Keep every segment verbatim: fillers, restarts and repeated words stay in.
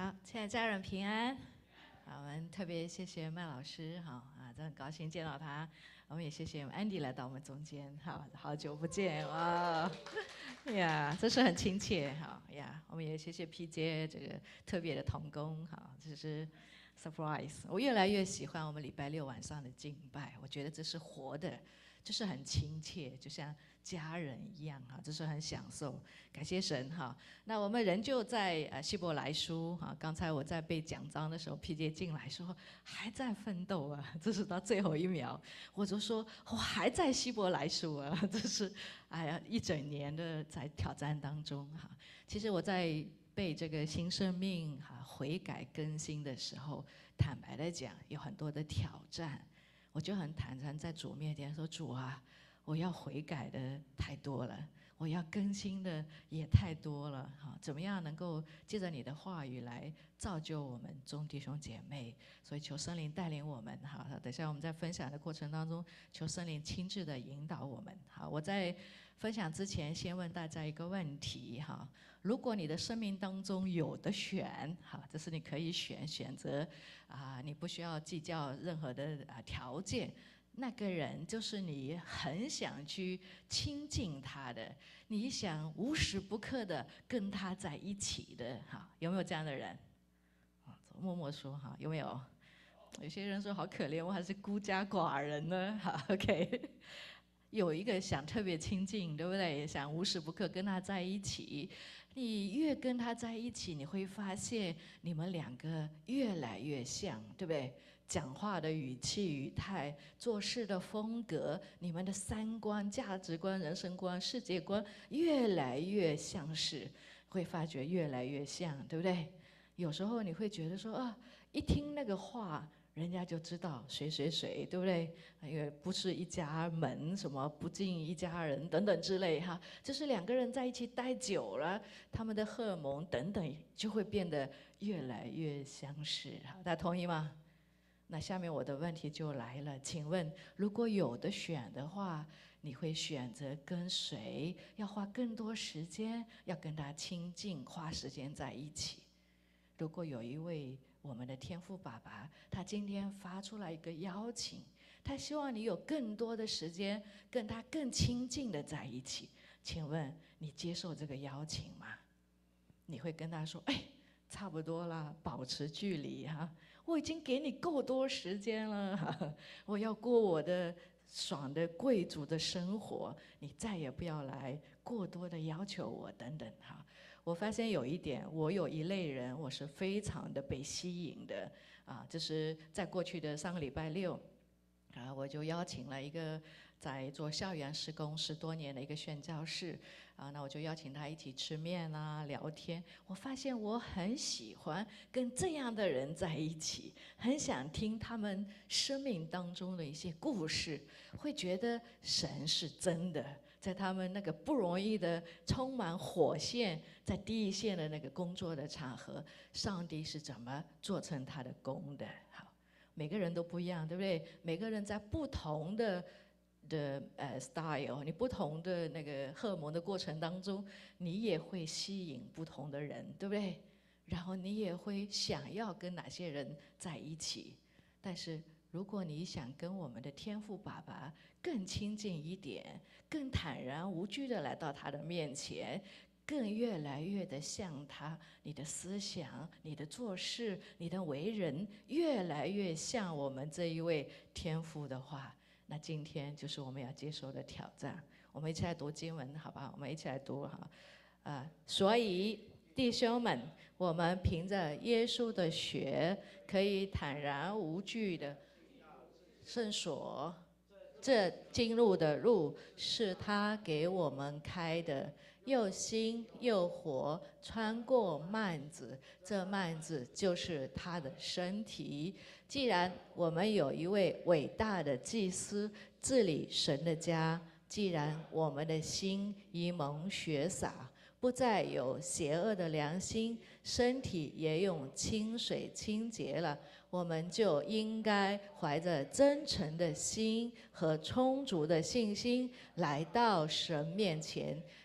好，亲爱的家人平安。好，我们特别谢谢麦老师，好啊，真的很高兴见到他。我们也谢谢 Andy 来到我们中间，好好久不见哇，呀，真是很亲切，好呀。我们也谢谢 P J 这个特别的同工，好，这是 surprise。我越来越喜欢我们礼拜六晚上的敬拜，我觉得这是活的，就是很亲切，就像家人一样哈，这是很享受。感谢神哈。那我们仍旧在呃希伯来书哈，刚才我在背讲章的时候 ，P J 进来说还在奋斗啊，这是到最后一秒，我就说我还在希伯来书啊，这是哎呀一整年的在挑战当中哈。其实我在背这个新生命哈悔改更新的时候，坦白的讲有很多的挑战，我就很坦然在主面前说主啊，我要悔改的太多了。我要更新的也太多了，哈，怎么样能够借着你的话语来造就我们众弟兄姐妹？所以求圣灵带领我们，哈，等下我们在分享的过程当中，求圣灵亲自的引导我们。好，我在分享之前先问大家一个问题，哈，如果你的生命当中有的选，哈，这是你可以选选择，啊，你不需要计较任何的啊条件。那个人就是你很想去亲近他的，你想无时不刻的跟他在一起的，哈，有没有这样的人？默默说哈，有没有？有些人说好可怜，我还是孤家寡人呢。好 ，OK， 有一个想特别亲近，对不对？想无时不刻跟他在一起，你越跟他在一起，你会发现你们两个越来越像，对不对？讲话的语气语态，做事的风格，你们的三观、价值观、人生观、世界观越来越相似，会发觉越来越像，对不对？有时候你会觉得说啊，一听那个话，人家就知道谁谁谁，对不对？因为不是一家门，什么不进一家人等等之类哈，就是两个人在一起待久了，他们的荷尔蒙等等就会变得越来越相似。好，大家同意吗？那下面我的问题就来了，请问如果有的选的话，你会选择跟谁？要花更多时间，要跟他亲近，花时间在一起？如果有一位我们的天父爸爸，他今天发出来一个邀请，他希望你有更多的时间跟他更亲近的在一起，请问你接受这个邀请吗？你会跟他说：“哎，差不多啦，保持距离哈。”我已经给你够多时间了，我要过我的爽的贵族的生活，你再也不要来过多的要求我等等哈。我发现有一点，我有一类人，我是非常的被吸引的啊，就是在过去的上个礼拜六。啊，我就邀请了一个在做校园施工十多年的一个宣教士，啊，那我就邀请他一起吃面啊，聊天。我发现我很喜欢跟这样的人在一起，很想听他们生命当中的一些故事，会觉得神是真的，在他们那个不容易的、充满火线在第一线的那个工作的场合，上帝是怎么做成他的功的？好。每个人都不一样，对不对？每个人在不同的的呃 style， 你不同的那个荷尔蒙的过程当中，你也会吸引不同的人，对不对？然后你也会想要跟哪些人在一起。但是如果你想跟我们的天父爸爸更亲近一点，更坦然无惧的来到他的面前，更越来越的像他，你的思想、你的做事、你的为人，越来越像我们这一位天父的话，那今天就是我们要接受的挑战。我们一起来读经文，好不好？我们一起来读哈，啊，所以弟兄们，我们凭着耶稣的血，可以坦然无惧的圣所。这进入的路是他给我们开的，又新又活，穿过幔子，这幔子就是他的身体。既然我们有一位伟大的祭司治理神的家，既然我们的心已蒙血洒，不再有邪恶的良心，身体也用清水清洁了，我们就应该怀着真诚的心和充足的信心来到神面前，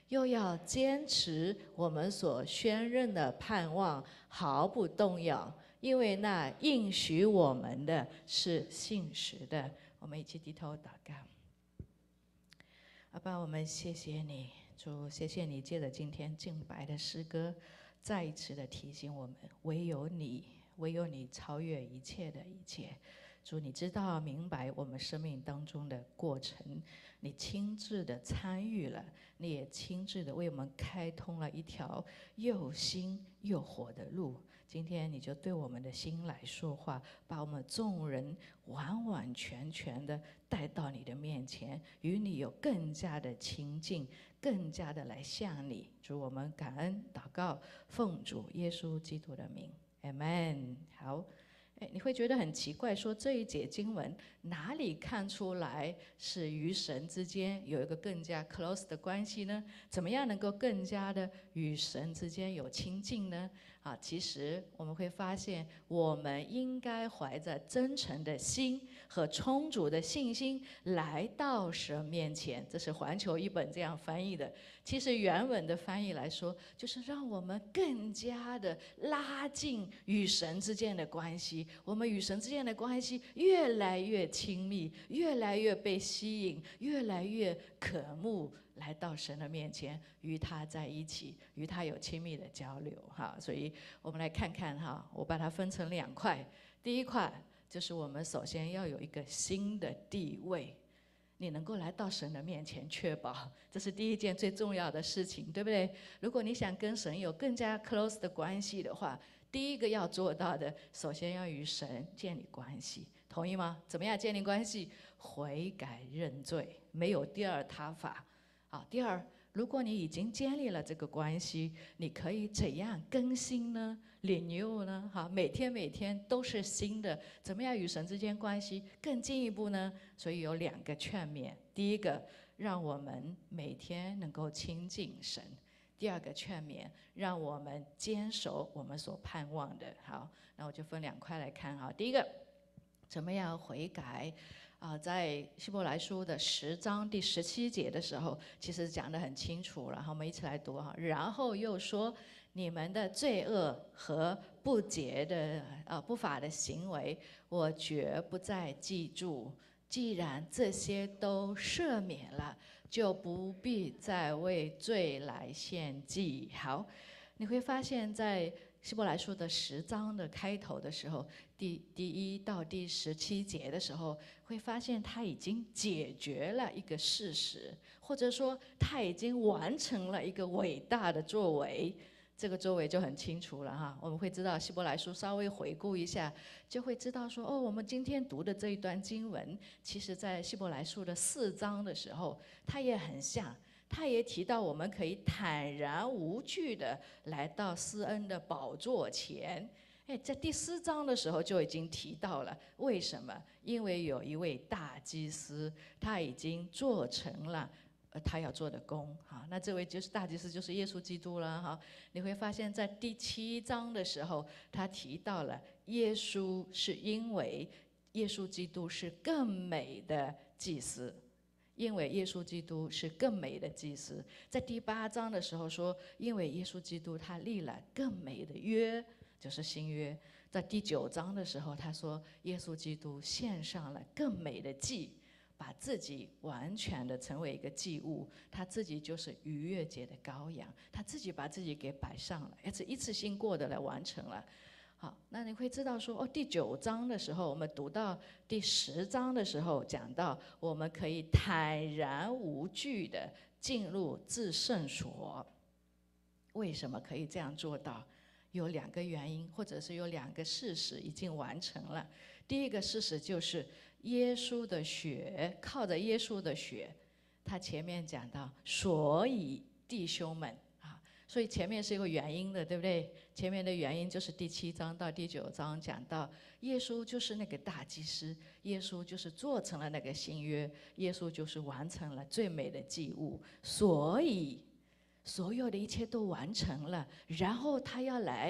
又要坚持我们所宣认的盼望，毫不动摇，因为那应许我们的是信实的。我们一起低头祷告。阿爸，我们谢谢你，主，谢谢你借着今天敬拜的诗歌，再一次的提醒我们，唯有你，唯有你超越一切的一切。主，你知道明白我们生命当中的过程，你亲自的参与了，你也亲自的为我们开通了一条又新又活的路。今天你就对我们的心来说话，把我们众人完完全全的带到你的面前，与你有更加的亲近，更加的来向你。主，我们感恩祷告，奉主耶稣基督的名 ，Amen。 好，哎，你会觉得很奇怪，说这一节经文哪里看出来是与神之间有一个更加 close 的关系呢？怎么样能够更加的与神之间有亲近呢？啊，其实我们会发现，我们应该怀着真诚的心和充足的信心来到神面前。这是环球译本这样翻译的。其实原文的翻译来说，就是让我们更加的拉近与神之间的关系。我们与神之间的关系越来越亲密，越来越被吸引，越来越渴慕来到神的面前，与他在一起，与他有亲密的交流。哈，所以我们来看看哈，我把它分成两块。第一块就是我们首先要有一个新的地位。你能够来到神的面前，确保这是第一件最重要的事情，对不对？如果你想跟神有更加 close 的关系的话，第一个要做到的，首先要与神建立关系，同意吗？怎么样建立关系？悔改认罪，没有第二他法。好，第二，如果你已经建立了这个关系，你可以怎样更新呢？ renew 呢？好，每天每天都是新的，怎么样与神之间关系更进一步呢？所以有两个劝勉：第一个，让我们每天能够亲近神；第二个劝勉，让我们坚守我们所盼望的。好，那我就分两块来看哈。第一个，怎么样悔改？ 啊，在希伯来书的十章第十七节的时候，其实讲得很清楚了。然后我们一起来读哈。然后又说，你们的罪恶和不洁的呃不法的行为，我绝不再记住。既然这些都赦免了，就不必再为罪来献祭。好，你会发现在 希伯来书的十章的开头的时候，第第一到第十七节的时候，会发现他已经解决了一个事实，或者说他已经完成了一个伟大的作为。这个作为就很清楚了哈。我们会知道希伯来书稍微回顾一下，就会知道说，哦，我们今天读的这一段经文，其实在希伯来书的四章的时候，它也很像。 他也提到，我们可以坦然无惧的来到施恩的宝座前。哎，在第四章的时候就已经提到了，为什么？因为有一位大祭司，他已经做成了呃他要做的工。好，那这位就是大祭司，就是耶稣基督了哈。你会发现在第七章的时候，他提到了耶稣是因为耶稣基督是更美的祭司。 因为耶稣基督是更美的祭司，在第八章的时候说，因为耶稣基督他立了更美的约，就是新约。在第九章的时候，他说耶稣基督献上了更美的祭，把自己完全的成为一个祭物，他自己就是逾越节的羔羊，他自己把自己给摆上了，而且一次性过的来完成了。 好，那你会知道说，哦，第九章的时候，我们读到第十章的时候，讲到我们可以坦然无惧的进入至圣所。为什么可以这样做到？有两个原因，或者是有两个事实已经完成了。第一个事实就是耶稣的血，靠着耶稣的血，他前面讲到，所以弟兄们。 所以前面是有原因的，对不对？前面的原因就是第七章到第九章讲到，耶稣就是那个大祭司，耶稣就是做成了那个新约，耶稣就是完成了最美的祭物，所以所有的一切都完成了，然后他要来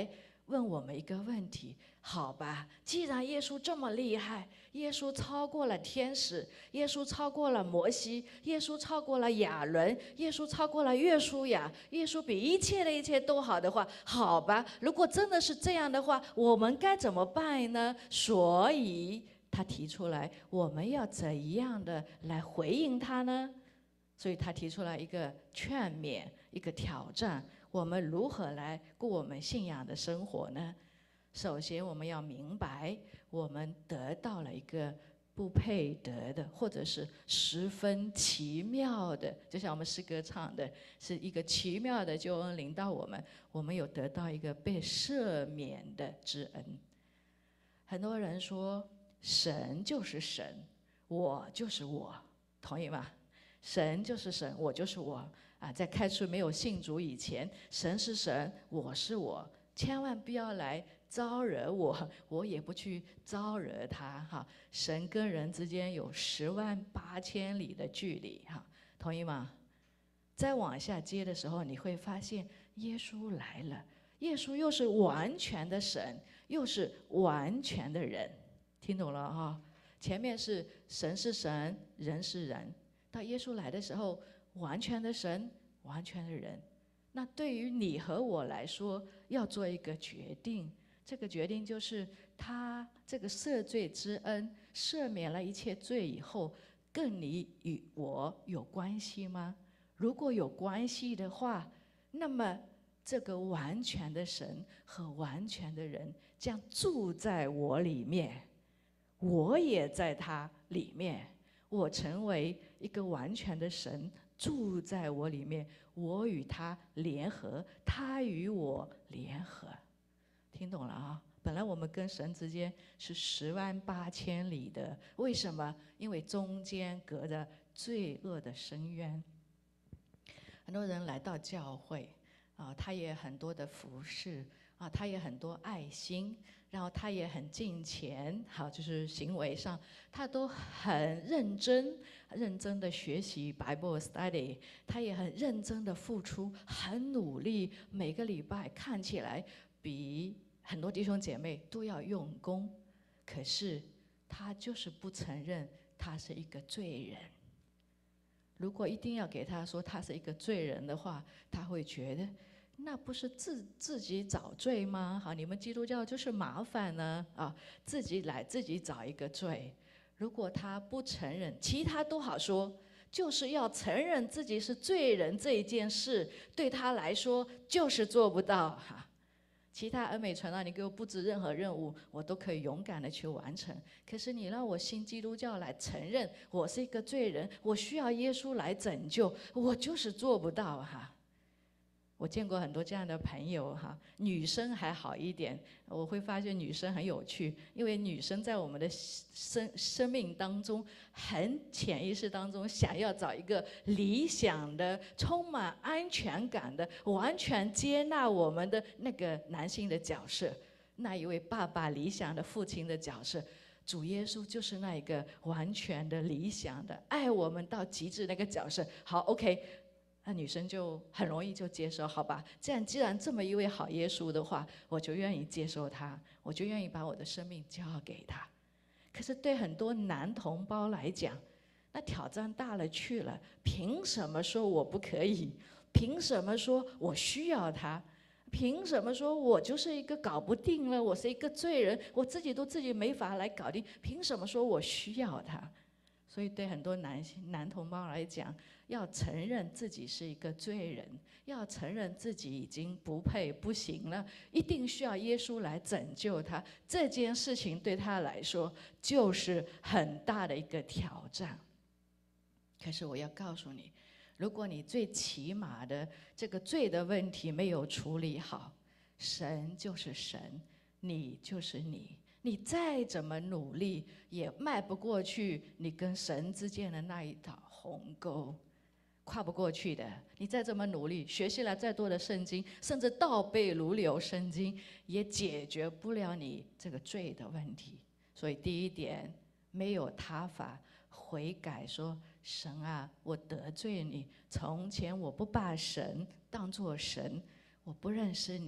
问我们一个问题：好吧，既然耶稣这么厉害，耶稣超过了天使，耶稣超过了摩西，耶稣超过了亚伦，耶稣超过了约书亚，耶稣比一切的一切都好的话，好吧，如果真的是这样的话，我们该怎么办呢？所以他提出来，我们要怎样的来回应他呢？所以他提出来一个劝勉，一个挑战。我们如何来过我们信仰的生活呢？首先，我们要明白，我们得到了一个不配得的，或者是十分奇妙的，就像我们诗歌唱的，是一个奇妙的救恩临到我们。我们有得到一个被赦免的之恩。很多人说，神就是神，我就是我，同意吗？神就是神，我就是我。啊，在开始没有信主以前，神是神，我是我，千万不要来招惹我，我也不去招惹他哈。神跟人之间有十万八千里的距离哈，同意吗？再往下接的时候，你会发现耶稣来了，耶稣又是完全的神，又是完全的人，听懂了哈？前面是神是神，人是人，到耶稣来的时候，完全的神，完全的人。那对于你和我来说，要做一个决定，这个决定就是他这个赦罪之恩赦免了一切罪以后，跟你与我有关系吗？如果有关系的话，那么这个完全的神和完全的人将住在我里面，我也在他里面，我成为一个完全的神住在我里面，我与他联合，他与我联合。听懂了啊？本来我们跟神之间是十万八千里的，为什么？因为中间隔着罪恶的深渊。很多人来到教会啊，他也很多的服侍啊，他也很多爱心，然后他也很敬虔，好，就是行为上他都很认真，认真的学习 Bible study， 他也很认真的付出，很努力，每个礼拜看起来比很多弟兄姐妹都要用功，可是他就是不承认他是一个罪人。如果一定要给他说他是一个罪人的话，他会觉得那不是自自己找罪吗？好，你们基督教就是麻烦呢啊，自己来自己找一个罪。如果他不承认，其他都好说，就是要承认自己是罪人这一件事，对他来说就是做不到哈。其他恩美传道，你给我布置任何任务，我都可以勇敢的去完成。可是你让我信基督教来承认我是一个罪人，我需要耶稣来拯救，我就是做不到哈。我见过很多这样的朋友哈，女生还好一点，我会发现女生很有趣，因为女生在我们的生生命当中，很潜意识当中想要找一个理想的、充满安全感的、完全接纳我们的那个男性的角色，那一位爸爸理想的父亲的角色。主耶稣就是那一个完全的理想的爱我们到极致那个角色。好 ，OK。那女生就很容易就接受，好吧？这样既然这么一位好耶稣的话，我就愿意接受他，我就愿意把我的生命交给他。可是对很多男同胞来讲，那挑战大了去了。凭什么说我不可以？凭什么说我需要他？凭什么说我就是一个搞不定了？我是一个罪人，我自己都自己没法来搞定，凭什么说我需要他？所以对很多男性男同胞来讲，要承认自己是一个罪人，要承认自己已经不配不行了，一定需要耶稣来拯救他。这件事情对他来说就是很大的一个挑战。可是我要告诉你，如果你最起码的这个罪的问题没有处理好，神就是神，你就是你。你再怎么努力，也迈不过去你跟神之间的那一道鸿沟，跨不过去的。你再怎么努力，学习了再多的圣经，甚至倒背如流圣经，也解决不了你这个罪的问题。所以第一点，没有他法悔改，说神啊，我得罪你，从前我不把神当作神，我不认识你。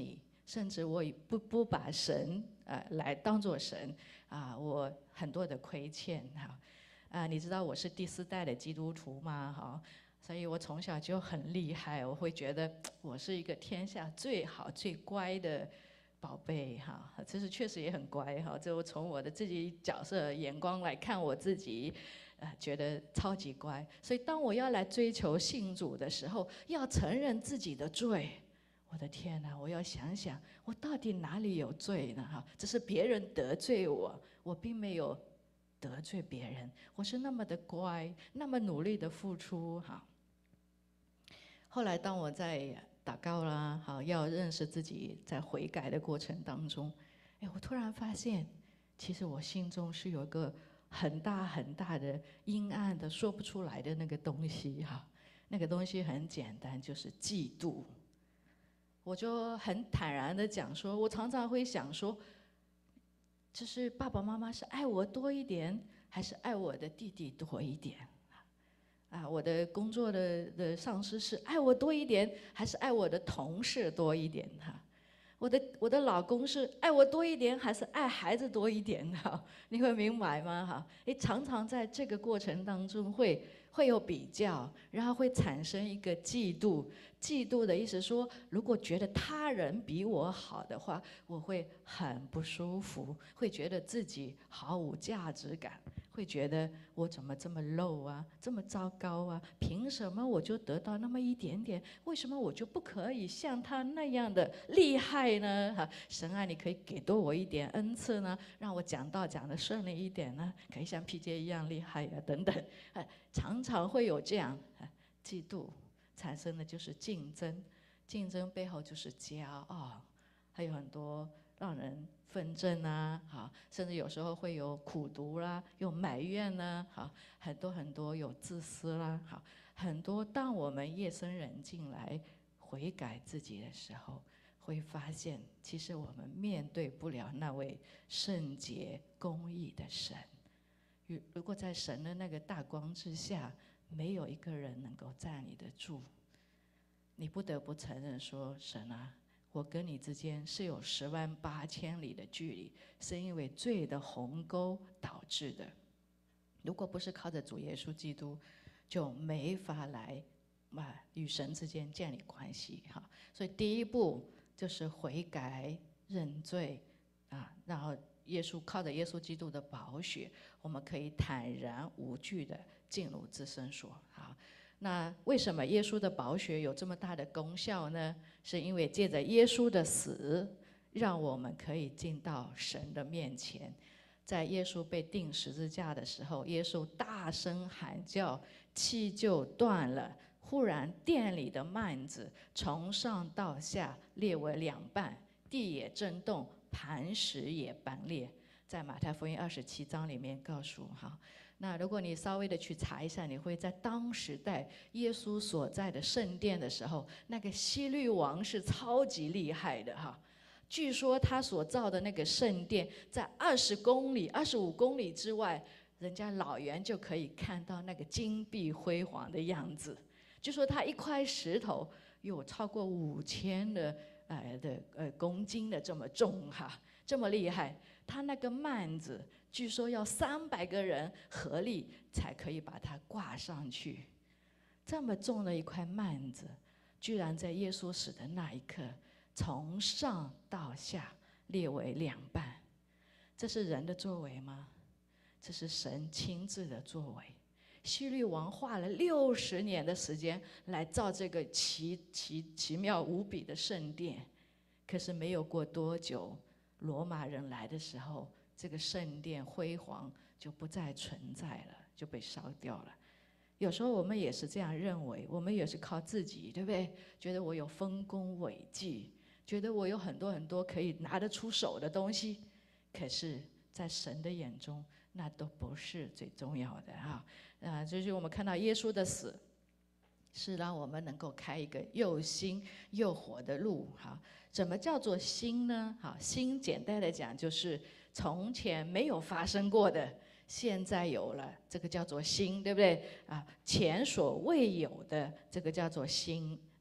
甚至我不不把神呃来当作神啊，我很多的亏欠哈啊，你知道我是第四代的基督徒吗？哈，所以我从小就很厉害，我会觉得我是一个天下最好最乖的宝贝哈，其实确实也很乖哈，就从我的自己角色眼光来看我自己。呃，觉得超级乖，所以当我要来追求信主的时候，要承认自己的罪，我的天哪！我要想想，我到底哪里有罪呢？哈，这是别人得罪我，我并没有得罪别人，我是那么的乖，那么努力的付出哈。后来当我在祷告啦，好要认识自己，在悔改的过程当中，哎，我突然发现，其实我心中是有一个很大很大的阴暗的说不出来的那个东西哈，那个东西很简单，就是嫉妒。我就很坦然的讲说，我常常会想说，就是爸爸妈妈是爱我多一点，还是爱我的弟弟多一点？啊，我的工作的的上司是爱我多一点，还是爱我的同事多一点？哈。我的我的老公是爱我多一点，还是爱孩子多一点？哈，你会明白吗？哈，诶，常常在这个过程当中会会有比较，然后会产生一个嫉妒。嫉妒的意思说，如果觉得他人比我好的话，我会很不舒服，会觉得自己毫无价值感。会觉得我怎么这么 low 啊，这么糟糕啊？凭什么我就得到那么一点点？为什么我就不可以像他那样的厉害呢？哈，神啊，你可以给多我一点恩赐呢，让我讲道讲得顺利一点呢，可以像 P J 一样厉害呀、啊，等等。啊，常常会有这样啊，嫉妒产生的就是竞争，竞争背后就是骄傲，还有很多让人纷争啊，好，甚至有时候会有苦毒啦，有埋怨啦，好，很多很多有自私啦，好，很多。当我们夜深人静来悔改自己的时候，会发现，其实我们面对不了那位圣洁公义的神。如果在神的那个大光之下，没有一个人能够站立得住，你不得不承认说，神啊，我跟你之间是有十万八千里的距离，是因为罪的鸿沟导致的。如果不是靠着主耶稣基督，就没法来啊与神之间建立关系哈。所以第一步就是悔改认罪啊，然后耶稣靠着耶稣基督的宝血，我们可以坦然无惧的进入至圣所。好。那为什么耶稣的宝血有这么大的功效呢？是因为借着耶稣的死，让我们可以进到神的面前。在耶稣被钉十字架的时候，耶稣大声喊叫，气就断了。忽然殿里的幔子从上到下裂为两半，地也震动，磐石也崩裂。在马太福音二十七章里面告诉哈。那如果你稍微的去查一下，你会在当时代耶稣所在的圣殿的时候，那个希律王是超级厉害的哈。据说他所造的那个圣殿，在二十公里、二十五公里之外，人家老远就可以看到那个金碧辉煌的样子。据说他一块石头有超过五千的呃的呃公斤的这么重哈，这么厉害。他那个幔子，据说要三百个人合力才可以把它挂上去。这么重的一块幔子，居然在耶稣死的那一刻，从上到下裂为两半。这是人的作为吗？这是神亲自的作为。希律王花了六十年的时间来造这个奇奇奇妙无比的圣殿，可是没有过多久，罗马人来的时候，这个圣殿辉煌就不再存在了，就被烧掉了。有时候我们也是这样认为，我们也是靠自己，对不对？觉得我有丰功伟绩，觉得我有很多很多可以拿得出手的东西，可是在神的眼中，那都不是最重要的哈。啊，就是我们看到耶稣的死，是让我们能够开一个又新又活的路哈。什么叫做新呢？好，新简单的讲就是从前没有发生过的，现在有了，这个叫做新，对不对啊？前所未有的，这个叫做新啊。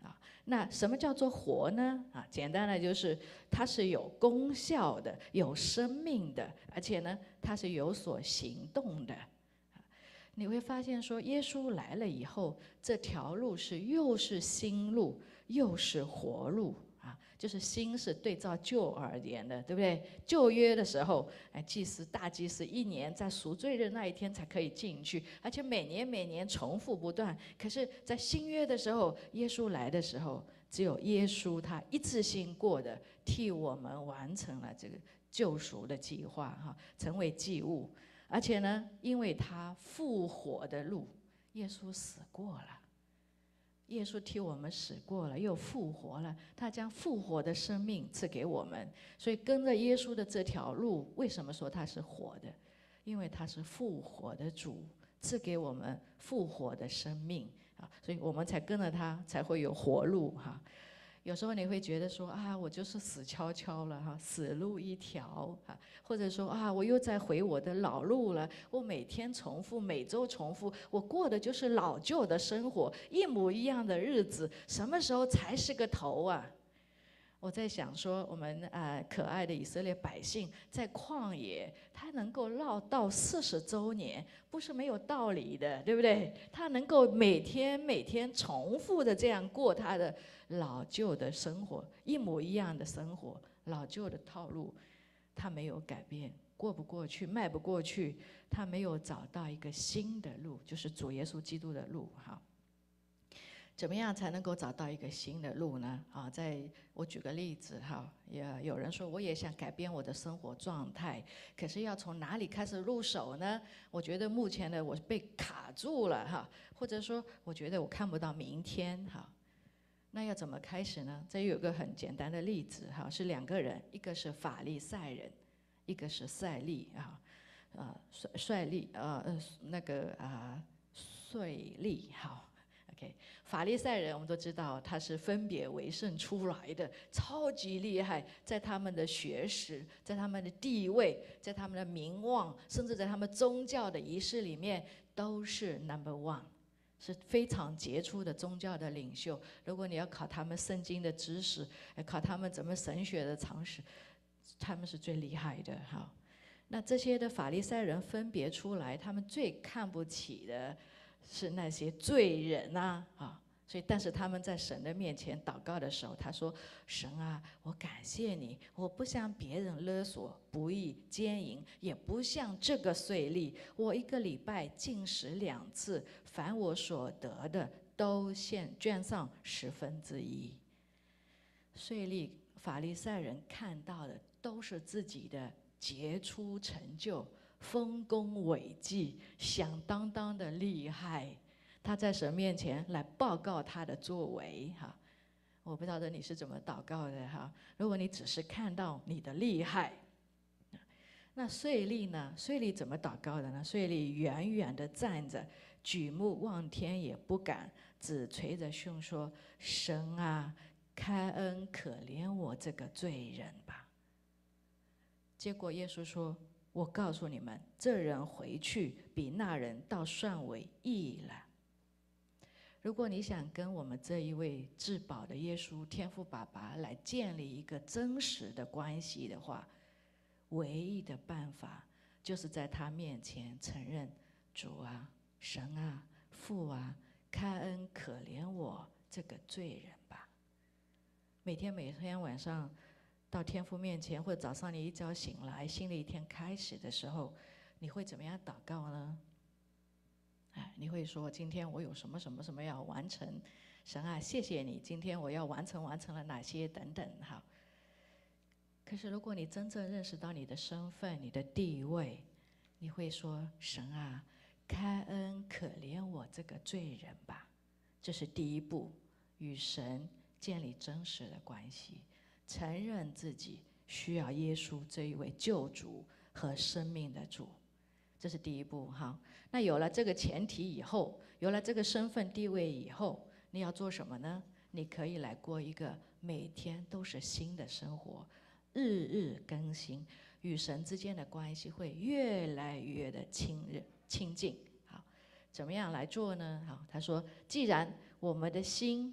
那什么叫做活呢？啊，简单的就是它是有功效的，有生命的，而且呢，它是有所行动的。你会发现说，耶稣来了以后，这条路是又是新路，又是活路。啊，就是新是对照旧而言的，对不对？旧约的时候，哎，祭司大祭司一年在赎罪日那一天才可以进去，而且每年每年重复不断。可是，在新约的时候，耶稣来的时候，只有耶稣他一次性过的，替我们完成了这个救赎的计划，哈，成为祭物。而且呢，因为他复活的路，耶稣死过了。耶稣替我们死过了，又复活了，他将复活的生命赐给我们。所以跟着耶稣的这条路，为什么说他是活的？因为他是复活的主，赐给我们复活的生命啊，所以我们才跟着他，才会有活路哈。有时候你会觉得说啊，我就是死翘翘了哈，死路一条啊，或者说啊，我又在回我的老路了，我每天重复，每周重复，我过的就是老旧的生活，一模一样的日子，什么时候才是个头啊？我在想说，我们啊、呃、可爱的以色列百姓在旷野，他能够绕到四十周年，不是没有道理的，对不对？他能够每天每天重复的这样过他的老旧的生活，一模一样的生活，老旧的套路，他没有改变，过不过去，迈不过去，他没有找到一个新的路，就是主耶稣基督的路，哈。怎么样才能够找到一个新的路呢？啊，在我举个例子哈，也有人说我也想改变我的生活状态，可是要从哪里开始入手呢？我觉得目前的我被卡住了哈，或者说我觉得我看不到明天哈。那要怎么开始呢？这有个很简单的例子哈，是两个人，一个是法利赛人，一个是赛利啊，啊帅帅利啊呃那个啊税利哈。OK， 法利赛人我们都知道，他是分别为圣出来的，超级厉害，在他们的学识，在他们的地位，在他们的名望，甚至在他们宗教的仪式里面，都是 number one， 是非常杰出的宗教的领袖。如果你要考他们圣经的知识，考他们怎么神学的常识，他们是最厉害的哈。那这些的法利赛人分别出来，他们最看不起的是那些罪人呐，啊，所以但是他们在神的面前祷告的时候，他说：“神啊，我感谢你，我不向别人勒索、不义、奸淫，也不像这个税吏，我一个礼拜进食两次，凡我所得的都献捐上十分之一。”税吏、法利赛人看到的都是自己的杰出成就。丰功伟绩，响当当的厉害，他在神面前来报告他的作为哈。我不知道你是怎么祷告的哈。如果你只是看到你的厉害，那税吏呢？税吏怎么祷告的呢？税吏远远地站着，举目望天也不敢，只捶着胸说：“神啊，开恩可怜我这个罪人吧。”结果耶稣说：“我告诉你们，这人回去比那人倒算为义了。”如果你想跟我们这一位至宝的耶稣天父爸爸来建立一个真实的关系的话，唯一的办法就是在他面前承认：“主啊，神啊，父啊，开恩可怜我这个罪人吧。”每天每天晚上到天父面前，或者早上你一觉醒来，新的一天开始的时候，你会怎么样祷告呢？哎，你会说：“今天我有什么什么什么要完成，神啊，谢谢你，今天我要完成完成了哪些等等。”哈。可是如果你真正认识到你的身份、你的地位，你会说：“神啊，开恩可怜我这个罪人吧。”这是第一步，与神建立真实的关系。承认自己需要耶稣这一位救主和生命的主，这是第一步哈。那有了这个前提以后，有了这个身份地位以后，你要做什么呢？你可以来过一个每天都是新的生活，日日更新，与神之间的关系会越来越的亲热亲近。好，怎么样来做呢？好，他说：“既然我们的心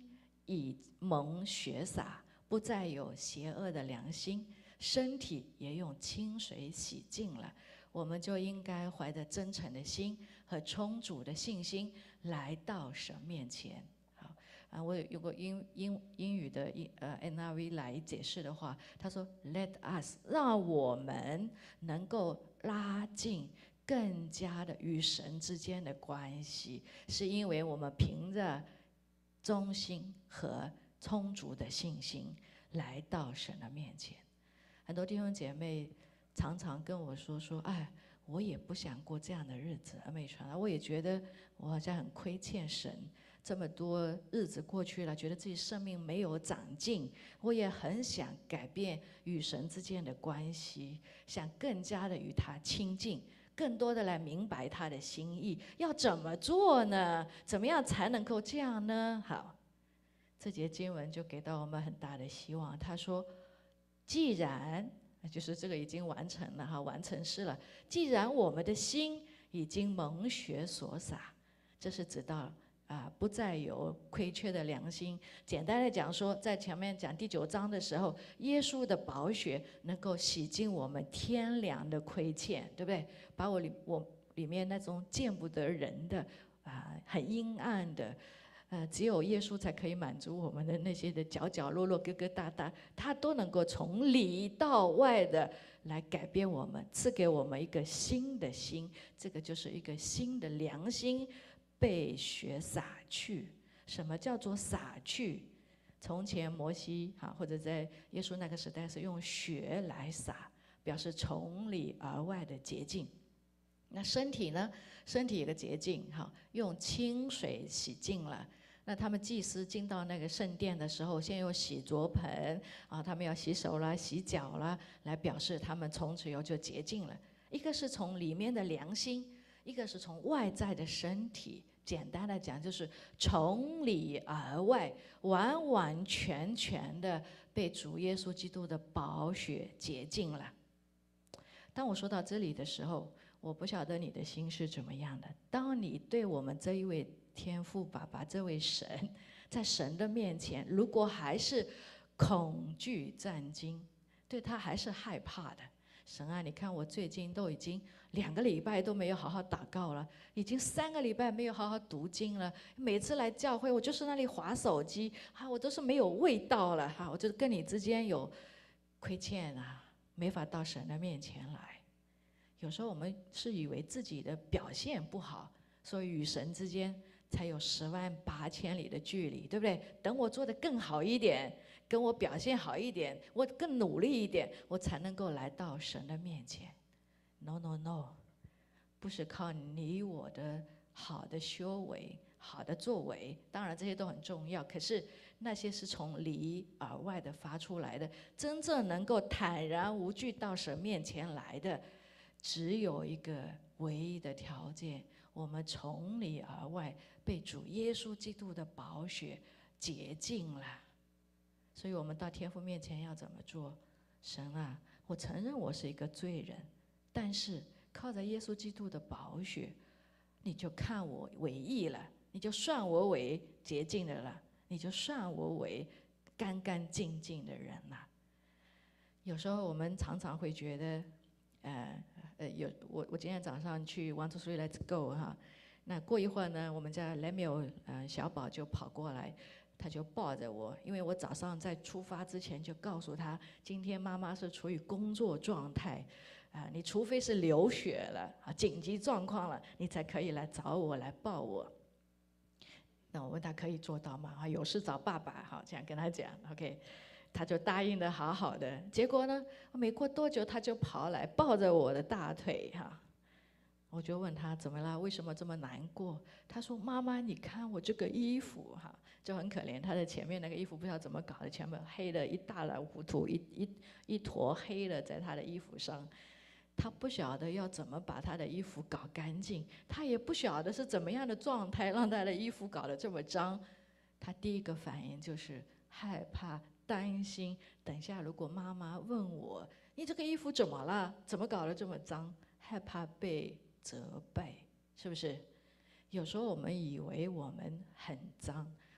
已蒙血洒，不再有邪恶的良心，身体也用清水洗净了。我们就应该怀着真诚的心和充足的信心来到神面前。好啊，我有过英英英语的英呃 N R V 来解释的话，他说 ：“Let us 让我们能够拉近更加的与神之间的关系，是因为我们凭着忠心和充足的信心来到神的面前。”很多弟兄姐妹常常跟我说说，哎，我也不想过这样的日子，阿美传，我也觉得我好像很亏欠神，这么多日子过去了，觉得自己生命没有长进，我也很想改变与神之间的关系，想更加的与他亲近，更多的来明白他的心意，要怎么做呢？怎么样才能够这样呢？好，这节经文就给到我们很大的希望。他说，既然就是这个已经完成了哈，完成式了。既然我们的心已经蒙血所洒，这是指到啊，不再有亏缺的良心。简单的讲说，在前面讲第九章的时候，耶稣的宝血能够洗净我们天良的亏欠，对不对？把我里我里面那种见不得人的啊，很阴暗的。呃，只有耶稣才可以满足我们的那些的角角落落、疙疙瘩瘩，他都能够从里到外的来改变我们，赐给我们一个新的心，这个就是一个新的良心被血洒去。什么叫做洒去？从前摩西哈，或者在耶稣那个时代是用血来洒，表示从里而外的洁净。那身体呢？身体有个洁净，哈，用清水洗净了。那他们祭司进到那个圣殿的时候，先用洗濯盆啊，他们要洗手啦、洗脚啦，来表示他们从此以后就洁净了。一个是从里面的良心，一个是从外在的身体。简单的讲，就是从里而外，完完全全的被主耶稣基督的宝血洁净了。当我说到这里的时候，我不晓得你的心是怎么样的。当你对我们这一位天父爸爸，这位神，在神的面前，如果还是恐惧战惊，对他还是害怕的。神啊，你看我最近都已经两个礼拜都没有好好祷告了，已经三个礼拜没有好好读经了。每次来教会，我就是那里滑手机，哈、啊，我都是没有味道了，哈、啊，我就跟你之间有亏欠啊，没法到神的面前来。有时候我们是以为自己的表现不好，所以与神之间才有十万八千里的距离，对不对？等我做得更好一点，跟我表现好一点，我更努力一点，我才能够来到神的面前。No no no， 不是靠你我的好的修为、好的作为，当然这些都很重要，可是那些是从里而外的发出来的，真正能够坦然无惧到神面前来的，只有一个唯一的条件，我们从里而外被主耶稣基督的宝血洁净了。所以我们到天父面前要怎么做？神啊，我承认我是一个罪人，但是靠着耶稣基督的宝血，你就看我为义了，你就算我为洁净的了，你就算我为干干净净的人了。有时候我们常常会觉得，呃呃，有我我今天早上去 One Two Three Let's Go 哈，那过一会儿呢，我们家 Lemuel 呃小宝就跑过来。他就抱着我，因为我早上在出发之前就告诉他，今天妈妈是处于工作状态，啊，你除非是流血了啊，紧急状况了，你才可以来找我来抱我。那我问他可以做到吗？啊，有事找爸爸，好，这样跟他讲 ，OK， 他就答应的好好的。结果呢，没过多久他就跑来抱着我的大腿哈。我就问他怎么了？为什么这么难过？他说：“妈妈，你看我这个衣服哈，就很可怜。他的前面那个衣服不知道怎么搞的，全部黑的一大蓝糊涂，一一一坨黑的在他的衣服上。他不晓得要怎么把他的衣服搞干净，他也不晓得是怎么样的状态让他的衣服搞得这么脏。他第一个反应就是害怕、担心，等下如果妈妈问我，你这个衣服怎么了？怎么搞得这么脏？害怕被责备，是不是？有时候我们以为我们很脏，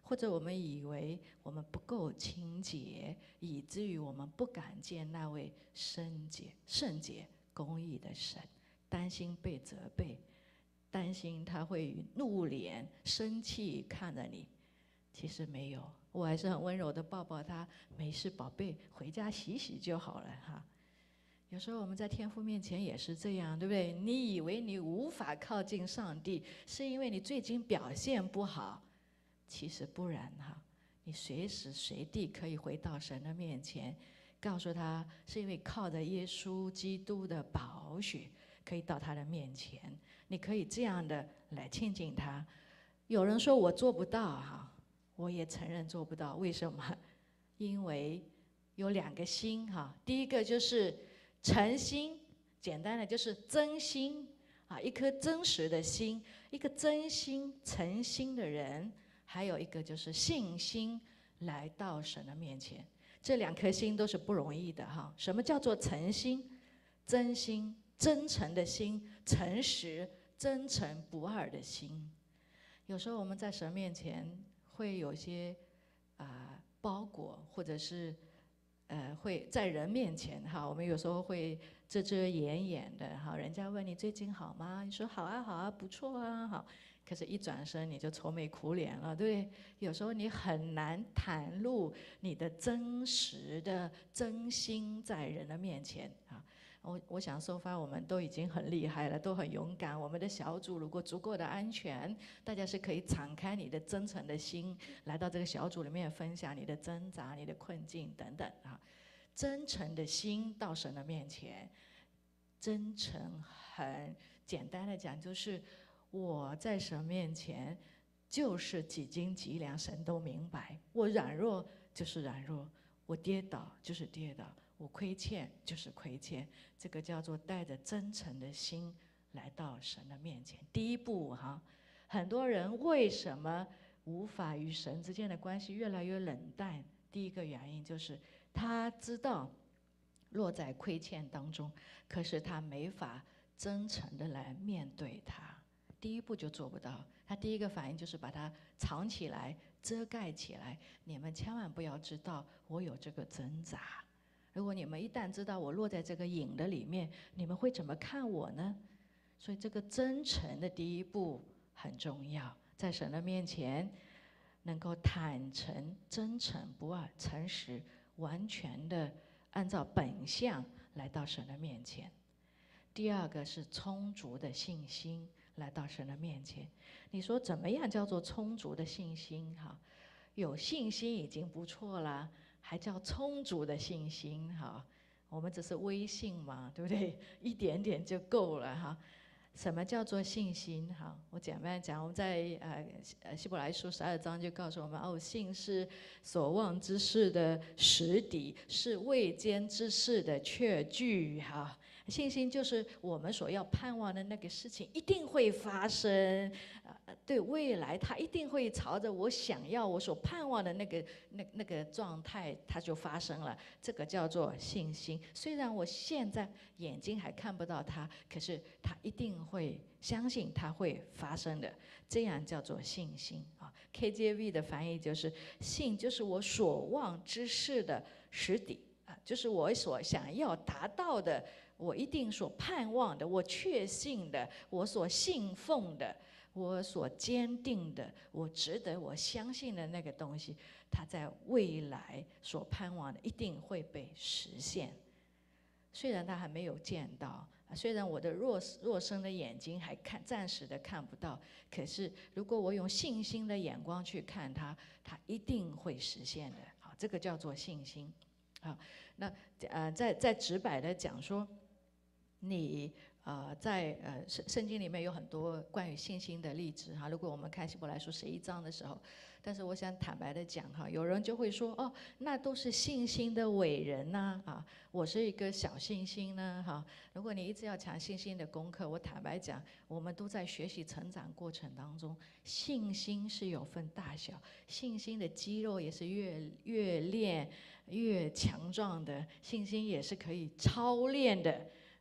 或者我们以为我们不够清洁，以至于我们不敢见那位圣洁、圣洁、公义的神，担心被责备，担心他会怒脸、生气看着你。其实没有，我还是很温柔的抱抱他，没事，宝贝，回家洗洗就好了哈。有时候我们在天父面前也是这样，对不对？你以为你无法靠近上帝，是因为你最近表现不好。其实不然哈，你随时随地可以回到神的面前，告诉他是因为靠着耶稣基督的宝血，可以到他的面前。你可以这样的来亲近他。有人说我做不到哈，我也承认做不到。为什么？因为有两个心哈，第一个就是诚心，简单的就是真心啊，一颗真实的心，一个真心诚心的人。还有一个就是信心，来到神的面前，这两颗心都是不容易的哈。什么叫做诚心？真心、真诚的心，诚实、真诚不二的心。有时候我们在神面前会有些啊、呃、包裹，或者是呃会在人面前哈，我们有时候会遮遮掩掩的哈。人家问你最近好吗？你说好啊好啊，不错啊好。可是，一转身你就愁眉苦脸了，对不对？有时候你很难袒露你的真实的真心在人的面前啊。我我想收发我们都已经很厉害了，都很勇敢。我们的小组如果足够的安全，大家是可以敞开你的真诚的心，来到这个小组里面分享你的挣扎、你的困境等等啊。真诚的心到神的面前，真诚很简单的讲就是。我在神面前就是几斤几两，神都明白。我软弱就是软弱，我跌倒就是跌倒，我亏欠就是亏欠。这个叫做带着真诚的心来到神的面前。第一步哈，很多人为什么无法与神之间的关系越来越冷淡？第一个原因就是他知道落在亏欠当中，可是他没法真诚的来面对他。第一步就做不到，他第一个反应就是把它藏起来、遮盖起来。你们千万不要知道我有这个挣扎。如果你们一旦知道我落在这个影的里面，你们会怎么看我呢？所以这个真诚的第一步很重要，在神的面前能够坦诚、真诚不二、诚实，完全的按照本相来到神的面前。第二个是充足的信心。来到神的面前，你说怎么样叫做充足的信心？哈，有信心已经不错了，还叫充足的信心？哈，我们只是微信嘛，对不对？一点点就够了哈。什么叫做信心？哈，我简单讲，我们在呃呃希伯来书十二章就告诉我们，哦，信是所望之事的实底，是未见之事的确据。哈。信心就是我们所要盼望的那个事情一定会发生，呃，对未来它一定会朝着我想要、我所盼望的那个、那那个状态，它就发生了。这个叫做信心。虽然我现在眼睛还看不到它，可是它一定会相信它会发生的，这样叫做信心啊。K J V 的翻译就是信，就是我所望之事的实底啊，就是我所想要达到的。我一定所盼望的，我确信的，我所信奉的，我所坚定的，我值得我相信的那个东西，它在未来所盼望的一定会被实现。虽然他还没有见到，虽然我的弱弱生的眼睛还看暂时的看不到，可是如果我用信心的眼光去看它，它一定会实现的。好，这个叫做信心。好，那呃，再再直白的讲说。你呃在呃圣圣经里面有很多关于信心的例子哈。如果我们看希伯来书十一章的时候，但是我想坦白的讲哈，有人就会说哦，那都是信心的伟人呐啊，我是一个小信心呢哈。如果你一直要讲信心的功课，我坦白讲，我们都在学习成长过程当中，信心是有分大小，信心的肌肉也是越越练越强壮的，信心也是可以操练的。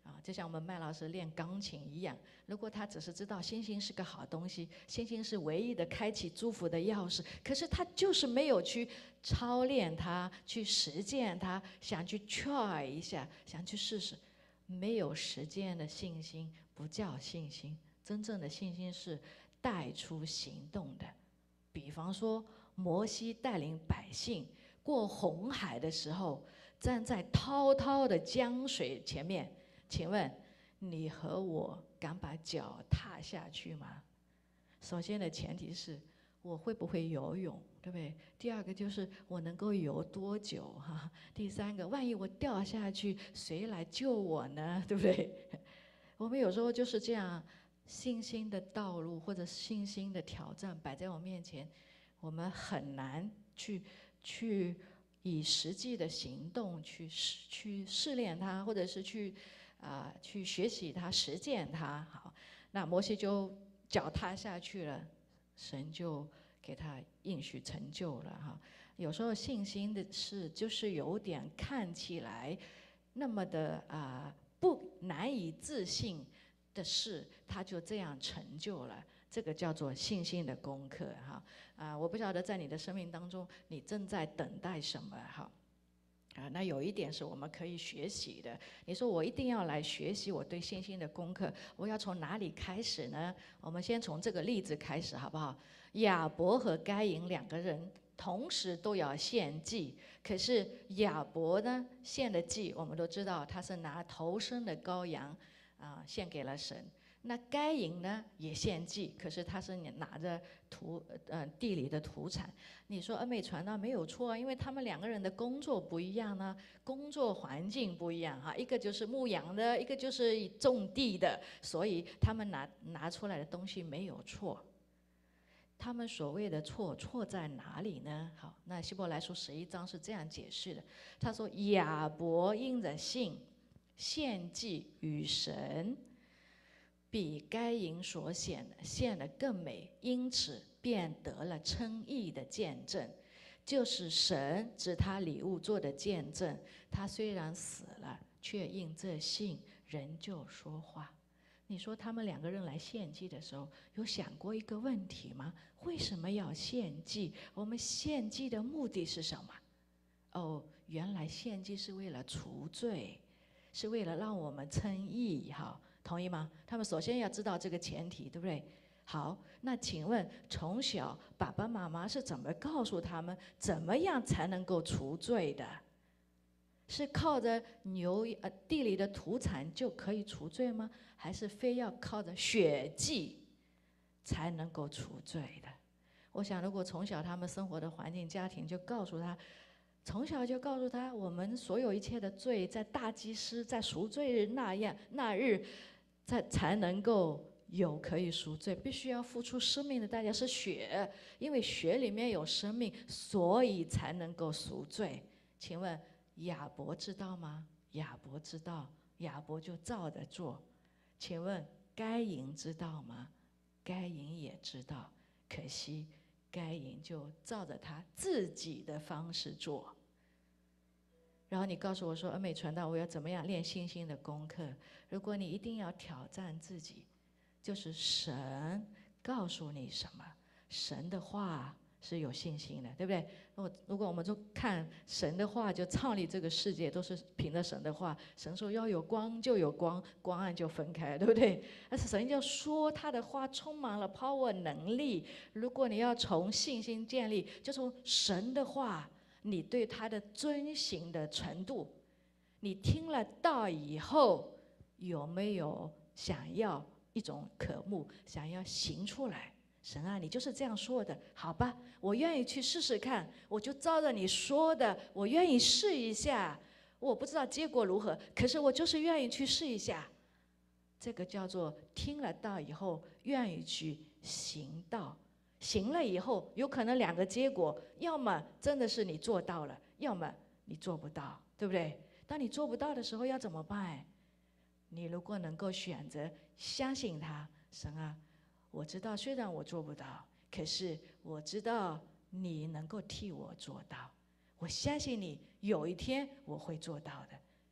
啊，就像我们麦老师练钢琴一样，如果他只是知道星星是个好东西，星星是唯一的开启祝福的钥匙，可是他就是没有去操练它，去实践它，想去 try 一下，想去试试，没有实践的信心不叫信心，真正的信心是带出行动的。比方说，摩西带领百姓过红海的时候，站在滔滔的江水前面，请问你和我敢把脚踏下去吗？首先的前提是我会不会游泳，对不对？第二个就是我能够游多久哈？第三个，万一我掉下去，谁来救我呢？对不对？我们有时候就是这样，信心的道路或者信心的挑战摆在我面前，我们很难去去以实际的行动去试去试炼它，或者是去啊、呃、去学习它、实践它。好，那摩西就脚踏下去了，神就给他应许成就了哈。有时候信心的事就是有点看起来那么的啊、呃、不难以置信的事，他就这样成就了。这个叫做信心的功课哈啊！我不晓得在你的生命当中，你正在等待什么哈啊？那有一点是我们可以学习的。你说我一定要来学习我对信心的功课，我要从哪里开始呢？我们先从这个例子开始好不好？亚伯和该隐两个人同时都要献祭，可是亚伯呢献的祭，我们都知道他是拿头生的羔羊啊献给了神。那该隐呢也献祭，可是他是拿着土呃地里的土产。你说恩美传道没有错，因为他们两个人的工作不一样呢，工作环境不一样哈，一个就是牧羊的，一个就是种地的，所以他们拿拿出来的东西没有错。他们所谓的错错在哪里呢？好，那希伯来书十一章是这样解释的，他说亚伯因着信献祭与神，比该隐所显的献的更美，因此便得了称义的见证，就是神指他礼物做的见证。他虽然死了，却因这信仍旧说话。你说他们两个人来献祭的时候，有想过一个问题吗？为什么要献祭？我们献祭的目的是什么？哦，原来献祭是为了除罪，是为了让我们称义哈。同意吗？他们首先要知道这个前提，对不对？好，那请问从小爸爸妈妈是怎么告诉他们怎么样才能够除罪的？是靠着牛呃地里的土产就可以除罪吗？还是非要靠着血祭才能够除罪的？我想，如果从小他们生活的环境、家庭就告诉他，从小就告诉他，我们所有一切的罪，在大祭司在赎罪日那样那日。才才能够有可以赎罪，必须要付出生命的代价是血，因为血里面有生命，所以才能够赎罪。请问亚伯知道吗？亚伯知道，亚伯就照着做。请问该隐知道吗？该隐也知道，可惜该隐就照着他自己的方式做。然后你告诉我说，恩美传道，我要怎么样练信心的功课？如果你一定要挑战自己，就是神告诉你什么，神的话是有信心的，对不对？如果如果我们就看神的话，就创立这个世界都是凭着神的话。神说要有光就有光，光暗就分开，对不对？但是神就说他的话充满了 power 能力。如果你要从信心建立，就从神的话。你对他的遵行的程度，你听了道以后，有没有想要一种渴慕，想要行出来？神啊，你就是这样说的，好吧，我愿意去试试看，我就照着你说的，我愿意试一下。我不知道结果如何，可是我就是愿意去试一下。这个叫做听了道以后，愿意去行道。行了以后，有可能两个结果，要么真的是你做到了，要么你做不到，对不对？当你做不到的时候要怎么办？你如果能够选择相信他，神啊，我知道虽然我做不到，可是我知道你能够替我做到，我相信你有一天我会做到的。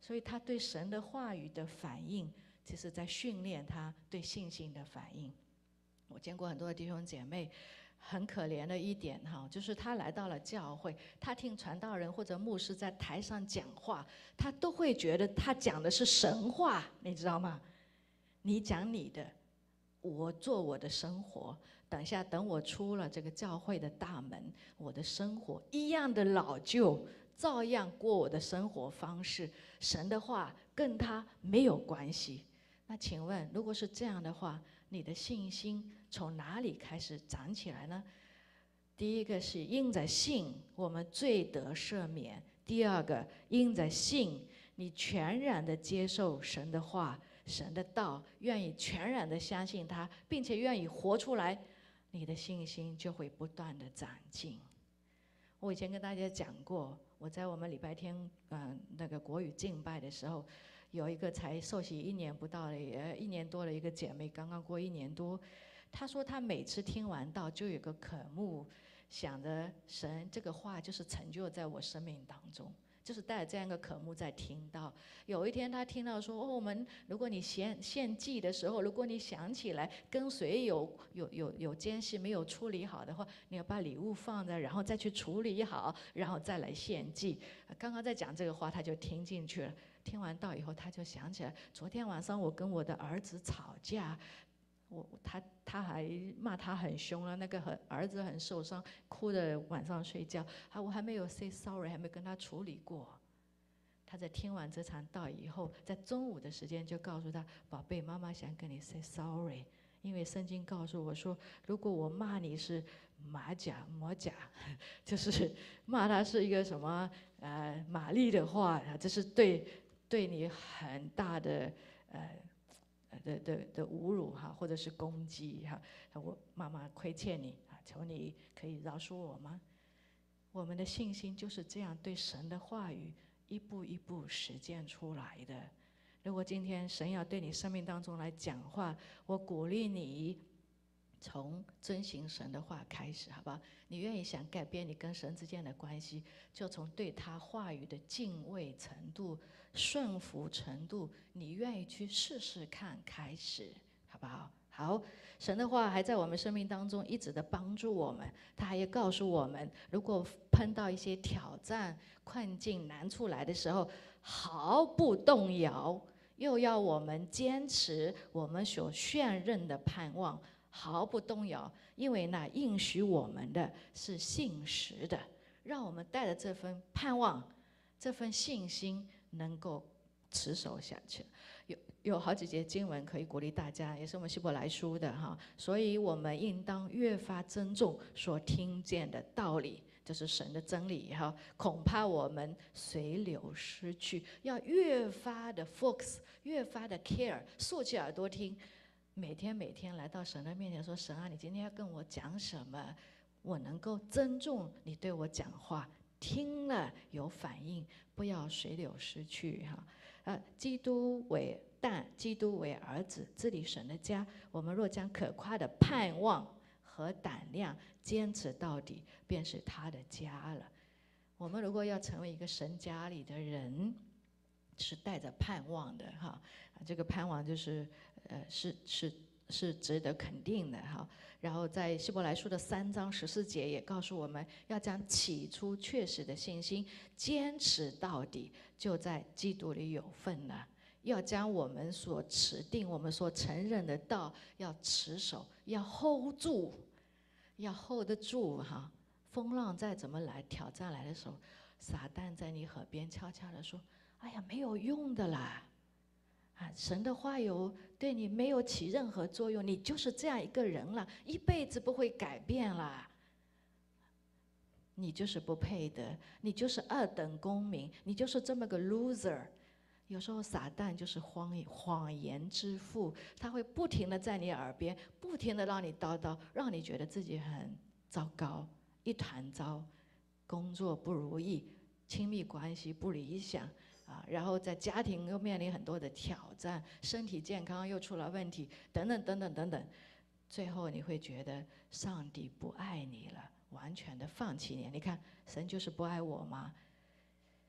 所以他对神的话语的反应，其实在训练他对信心的反应。我见过很多的弟兄姐妹，很可怜的一点哈，就是他来到了教会，他听传道人或者牧师在台上讲话，他都会觉得他讲的是神话，你知道吗？你讲你的，我做我的生活。等一下，等我出了这个教会的大门，我的生活一样的老旧，照样过我的生活方式。神的话跟他没有关系。那请问，如果是这样的话，你的信心从哪里开始长起来呢？第一个是因着信，我们罪得赦免；第二个，因着信，你全然的接受神的话、神的道，愿意全然的相信他，并且愿意活出来，你的信心就会不断的长进。我以前跟大家讲过，我在我们礼拜天嗯、呃、那个国语敬拜的时候，有一个才受洗一年不到的呃一年多的一个姐妹，刚刚过一年多，她说她每次听完道就有个渴慕，想着神这个话就是成就在我生命当中，就是带着这样一个渴慕在听到。有一天她听到说，哦，我们如果你献献祭的时候，如果你想起来跟谁有有有有间隙没有处理好的话，你要把礼物放在，然后再去处理好，然后再来献祭。刚刚在讲这个话，她就听进去了。听完道以后，她就想起来，昨天晚上我跟我的儿子吵架。我他他还骂他很凶了，那个很儿子很受伤，哭着晚上睡觉。啊，我还没有 say sorry， 还没跟他处理过。他在听完这场道以后，在中午的时间就告诉他：“宝贝，妈妈想跟你 say sorry， 因为圣经告诉我说，如果我骂你是马甲魔甲，就是骂他是一个什么呃玛丽的话，这是对对你很大的呃。”的的的侮辱哈，或者是攻击哈，我妈妈亏欠你啊，求你可以饶恕我吗？我们的信心就是这样对神的话语一步一步实践出来的。如果今天神要对你生命当中来讲话，我鼓励你从遵行神的话开始，好不好？你愿意想改变你跟神之间的关系，就从对他话语的敬畏程度、顺服程度，你愿意去试试看开始，好不好？好，神的话还在我们生命当中一直的帮助我们，他还要告诉我们，如果碰到一些挑战、困境、难处来的时候，毫不动摇，又要我们坚持我们所确认的盼望，毫不动摇，因为那应许我们的是信实的，让我们带着这份盼望、这份信心，能够持守下去。有有好几节经文可以鼓励大家，也是我们希伯来书的哈，所以我们应当越发珍重所听见的道理，就是神的真理哈。恐怕我们随流失去，要越发的 focus， 越发的 care， 竖起耳朵听。每天每天来到神的面前说：“神啊，你今天要跟我讲什么？我能够尊重你对我讲话，听了有反应，不要随流失去哈。”呃，基督为但基督为儿子，治理神的家。我们若将可夸的盼望和胆量坚持到底，便是他的家了。我们如果要成为一个神家里的人，是带着盼望的哈。这个盼望就是呃是是是值得肯定的哈。然后在希伯来书的三章十四节也告诉我们，要将起初确实的信心坚持到底，就在基督里有份了。要将我们所持定、我们所承认的道要持守，要 hold 住，要 hold 得住哈。风浪再怎么来，挑战来的时候，撒旦在你河边悄悄地说：“哎呀，没有用的啦。”啊，神的话有对你没有起任何作用，你就是这样一个人了，一辈子不会改变啦。你就是不配的，你就是二等公民，你就是这么个 loser。有时候撒旦就是谎谎言之父，他会不停的在你耳边，不停的让你叨叨，让你觉得自己很糟糕，一团糟，工作不如意，亲密关系不理想。啊，然后在家庭又面临很多的挑战，身体健康又出了问题，等等等等等等，最后你会觉得上帝不爱你了，完全的放弃你。你看，神就是不爱我吗？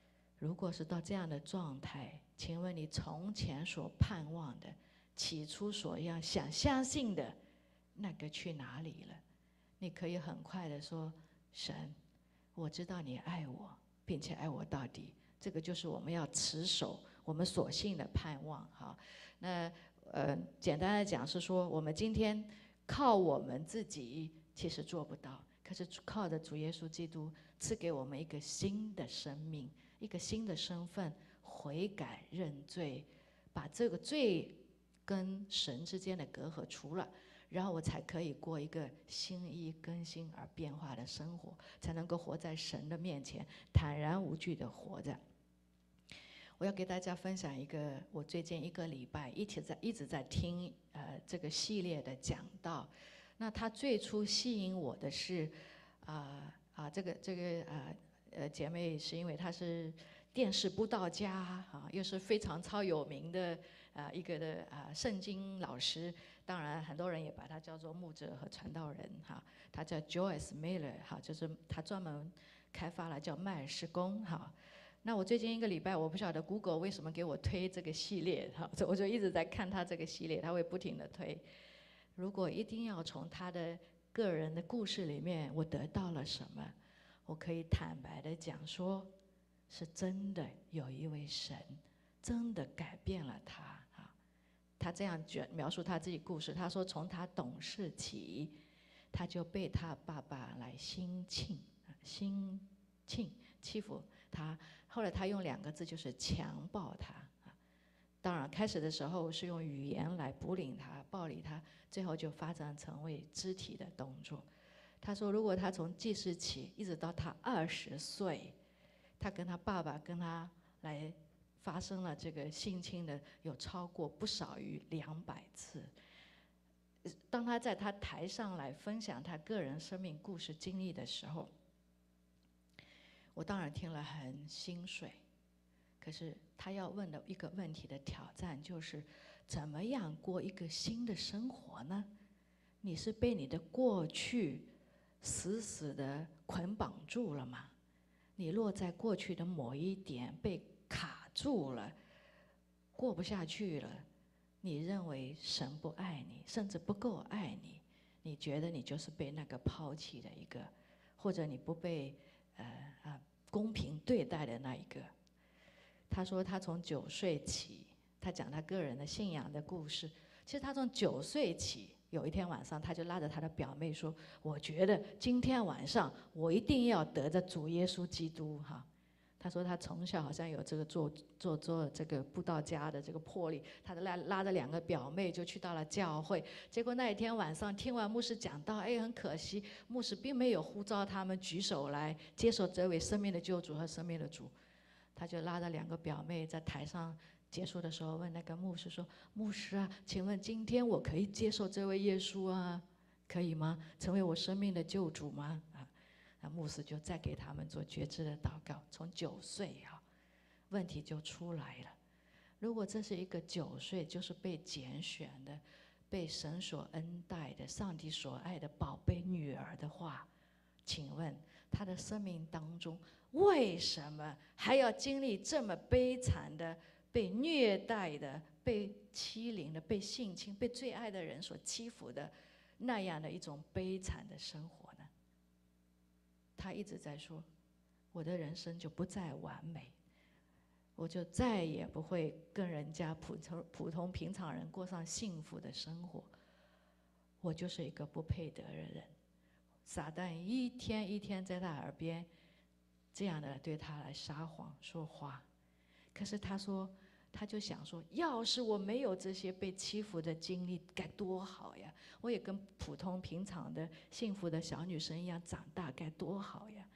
如果是到这样的状态，请问你从前所盼望的、起初所要想相信的那个去哪里了？你可以很快的说：神，我知道你爱我，并且爱我到底。这个就是我们要持守我们所信的盼望。好，那呃，简单的讲是说，我们今天靠我们自己其实做不到，可是靠着主耶稣基督赐给我们一个新的生命，一个新的身份，悔改认罪，把这个罪跟神之间的隔阂除了，然后我才可以过一个心意更新而变化的生活，才能够活在神的面前，坦然无惧地活着。我要给大家分享一个我最近一个礼拜一直在一直在听呃这个系列的讲道。那它最初吸引我的是啊啊、呃、这个这个啊 呃, 呃姐妹是因为她是电视布道家啊，又是非常超有名的啊、呃、一个的啊、呃、圣经老师。当然很多人也把他叫做牧者和传道人哈，他叫 Joyce Meyer 哈，就是他专门开发了叫麦尔事工哈。那我最近一个礼拜，我不晓得 Google 为什么给我推这个系列，哈，我就一直在看他这个系列，他会不停地推。如果一定要从他的个人的故事里面，我得到了什么，我可以坦白地讲说，是真的有一位神，真的改变了他啊。他这样描述他自己故事，他说从他懂事起，他就被他爸爸来心庆，心庆欺负他。后来他用两个字，就是强暴他啊。当然，开始的时候是用语言来捕领他、暴力他，最后就发展成为肢体的动作。他说，如果他从记事起，一直到他二十岁，他跟他爸爸跟他来发生了这个性侵的，有超过不少于两百次。当他在他台上来分享他个人生命故事经历的时候，我当然听了很心碎，可是他要问的一个问题的挑战就是，怎么样过一个新的生活呢？你是被你的过去死死的捆绑住了吗？你落在过去的某一点被卡住了，过不下去了，你认为神不爱你，甚至不够爱你，你觉得你就是被那个抛弃的一个，或者你不被呃啊公平对待的那一个。他说他从九岁起，他讲他个人的信仰的故事。其实他从九岁起，有一天晚上，他就拉着他的表妹说：“我觉得今天晚上我一定要得着主耶稣基督哈。”他说他从小好像有这个做做做这个布道家的这个魄力，他拉拉着两个表妹就去到了教会。结果那一天晚上听完牧师讲道，哎，很可惜，牧师并没有呼召他们举手来接受这位生命的救主和生命的主。他就拉着两个表妹在台上结束的时候问那个牧师说：“牧师啊，请问今天我可以接受这位耶稣啊，可以吗？成为我生命的救主吗？”啊，那牧师就再给他们做觉知的祷告。从九岁啊，问题就出来了。如果这是一个九岁就是被拣选的、被神所恩待的、上帝所爱的宝贝女儿的话，请问她的生命当中，为什么还要经历这么悲惨的、被虐待的、被欺凌的、被性侵、被最爱的人所欺负的那样的一种悲惨的生活呢？他一直在说，我的人生就不再完美，我就再也不会跟人家普通普通平常人过上幸福的生活，我就是一个不配得的人。撒旦一天一天在他耳边这样的对他来撒谎说话。可是他说，他就想说，要是我没有这些被欺负的经历，该多好呀！我也跟普通平常的幸福的小女生一样长大，该多好呀！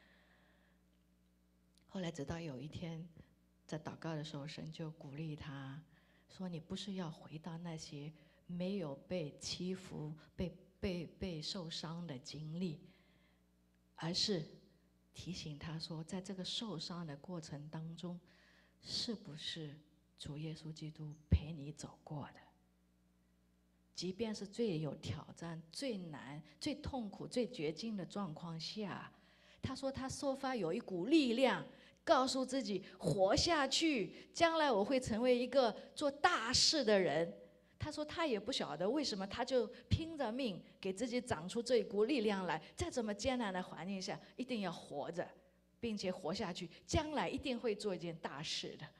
后来直到有一天，在祷告的时候，神就鼓励他说：“你不是要回到那些没有被欺负、被被被受伤的经历，而是提醒他说，在这个受伤的过程当中，是不是主耶稣基督陪你走过的？即便是最有挑战、最难、最痛苦、最绝境的状况下，他说他收发有一股力量， 告诉自己活下去，将来我会成为一个做大事的人。他说他也不晓得为什么，他就拼着命给自己长出这一股力量来，在这么艰难的环境下，一定要活着，并且活下去，将来一定会做一件大事的。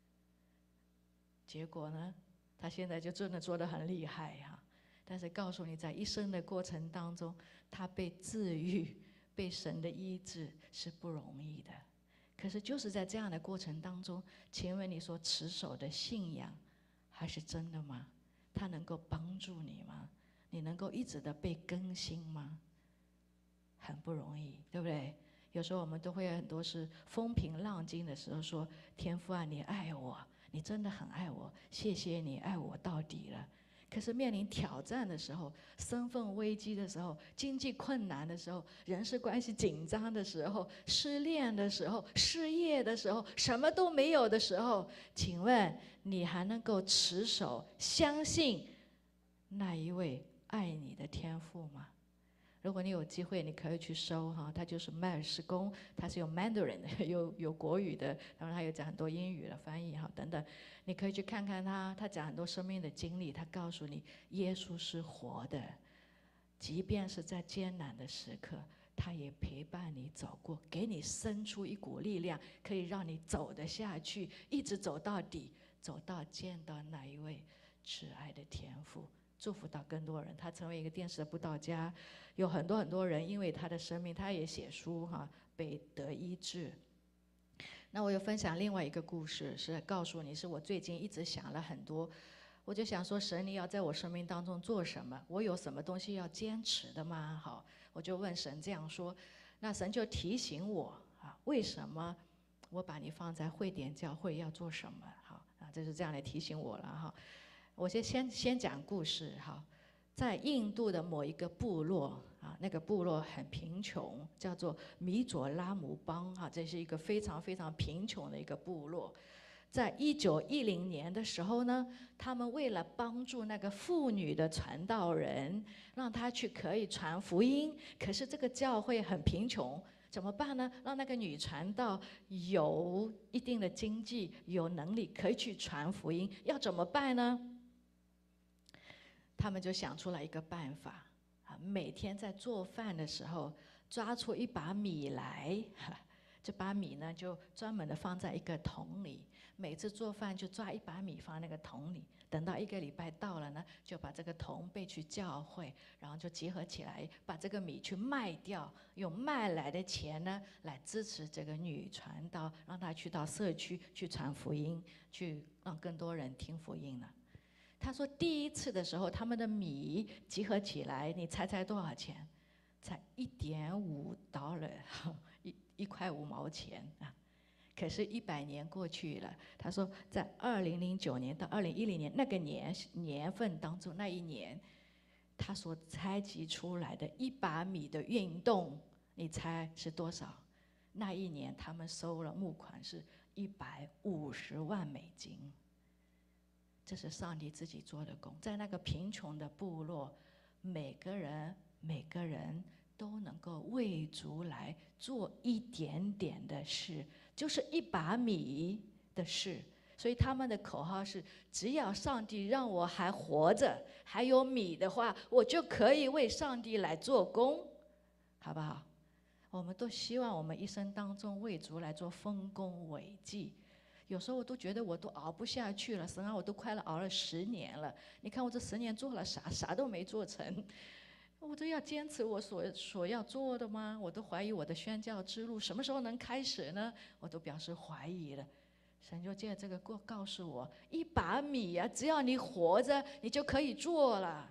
结果呢，他现在就真的做得很厉害呀、啊。但是告诉你，在一生的过程当中，他被治愈、被神的医治是不容易的。可是就是在这样的过程当中，请问你所持守的信仰还是真的吗？它能够帮助你吗？你能够一直的被更新吗？很不容易，对不对？有时候我们都会有很多是风平浪静的时候说：“天父啊，你爱我，你真的很爱我，谢谢你爱我到底了。”可是面临挑战的时候，身份危机的时候，经济困难的时候，人事关系紧张的时候，失恋的时候，失业的时候，什么都没有的时候，请问你还能够持守相信那一位爱你的天父吗？如果你有机会，你可以去搜哈，他就是麦尔斯公，他是用 Mandarin 的，有有国语的，然后他有讲很多英语的翻译哈等等，你可以去看看他，他讲很多生命的经历，他告诉你耶稣是活的，即便是在艰难的时刻，他也陪伴你走过，给你生出一股力量，可以让你走得下去，一直走到底，走到见到那一位慈爱的天父。祝福到更多人，他成为一个电视的布道家，有很多很多人因为他的生命，他也写书哈，被得医治。那我有分享另外一个故事，是告诉你，是我最近一直想了很多，我就想说，神你要在我生命当中做什么？我有什么东西要坚持的吗？好，我就问神这样说，那神就提醒我啊，为什么我把你放在汇点教会要做什么？好啊，这是这样来提醒我了哈。我先先先讲故事哈，在印度的某一个部落啊，那个部落很贫穷，叫做米佐拉姆邦哈，这是一个非常非常贫穷的一个部落。在一九一零年的时候呢，他们为了帮助那个妇女的传道人，让他去可以传福音，可是这个教会很贫穷。怎么办呢？让那个女传道有一定的经济、有能力，可以去传福音，要怎么办呢？他们就想出来一个办法，啊，每天在做饭的时候抓出一把米来，这把米呢就专门的放在一个桶里，每次做饭就抓一把米放那个桶里，等到一个礼拜到了呢，就把这个桶背去教会，然后就结合起来，把这个米去卖掉，用卖来的钱呢来支持这个女传道，让她去到社区去传福音，去让更多人听福音了。他说第一次的时候，他们的米集合起来，你猜猜多少钱？才一点五刀了，一一块五毛钱啊！可是，一百年过去了，他说，在二零零九年到二零一零年那个年年份当中，那一年，他所采集出来的一把米的运动，你猜是多少？那一年他们收了募款是一百五十万美金。这是上帝自己做的工，在那个贫穷的部落，每个人每个人都能够为主来做一点点的事，就是一把米的事。所以他们的口号是：只要上帝让我还活着，还有米的话，我就可以为上帝来做工，好不好？我们都希望我们一生当中为主来做丰功伟绩。有时候我都觉得我都熬不下去了，神啊，我都快了熬了十年了。你看我这十年做了啥？啥都没做成。我都要坚持我所所要做的吗？我都怀疑我的宣教之路什么时候能开始呢？我都表示怀疑了。神就借这个过告诉我，一把米啊，只要你活着，你就可以做了。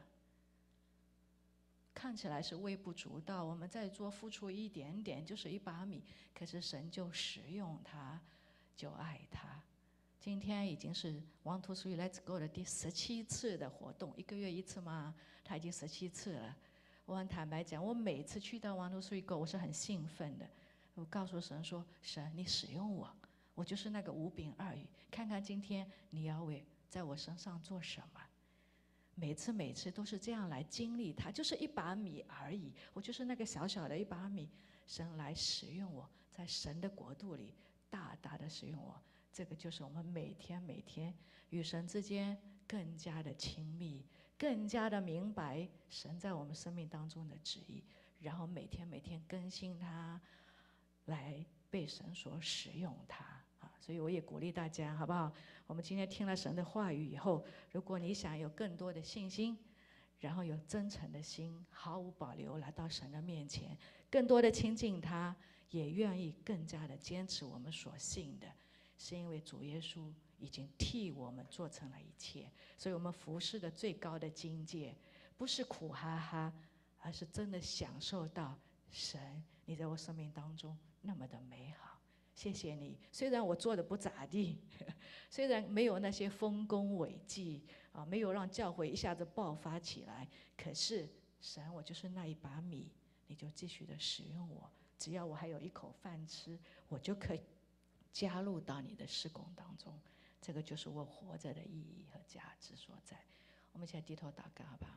看起来是微不足道，我们在做付出一点点就是一把米，可是神就使用它。就爱他。今天已经是 One Two Three Let's Go 的第十七次的活动，一个月一次吗？他已经十七次了。我很坦白讲，我每次去到 One Two Three Go， 我是很兴奋的。我告诉神说：“神，你使用我，我就是那个五饼二鱼，看看今天你要为在我身上做什么。”每次每次都是这样来经历它，就是一把米而已，我就是那个小小的一把米，神来使用我，在神的国度里。 大大的使用我。这个就是我们每天每天与神之间更加的亲密，更加的明白神在我们生命当中的旨意，然后每天每天更新它，来被神所使用它啊！所以我也鼓励大家，好不好？我们今天听了神的话语以后，如果你想有更多的信心，然后有真诚的心，毫无保留来到神的面前，更多的亲近他，也愿意更加的坚持我们所信的，是因为主耶稣已经替我们做成了一切。所以我们服侍的最高的境界，不是苦哈哈，而是真的享受到神你在我生命当中那么的美好。谢谢你，虽然我做的不咋地，虽然没有那些丰功伟绩啊，没有让教会一下子爆发起来，可是神，我就是那一把米，你就继续的使用我，只要我还有一口饭吃，我就可以加入到你的事工当中。这个就是我活着的意义和价值所在。我们现在低头祷告吧。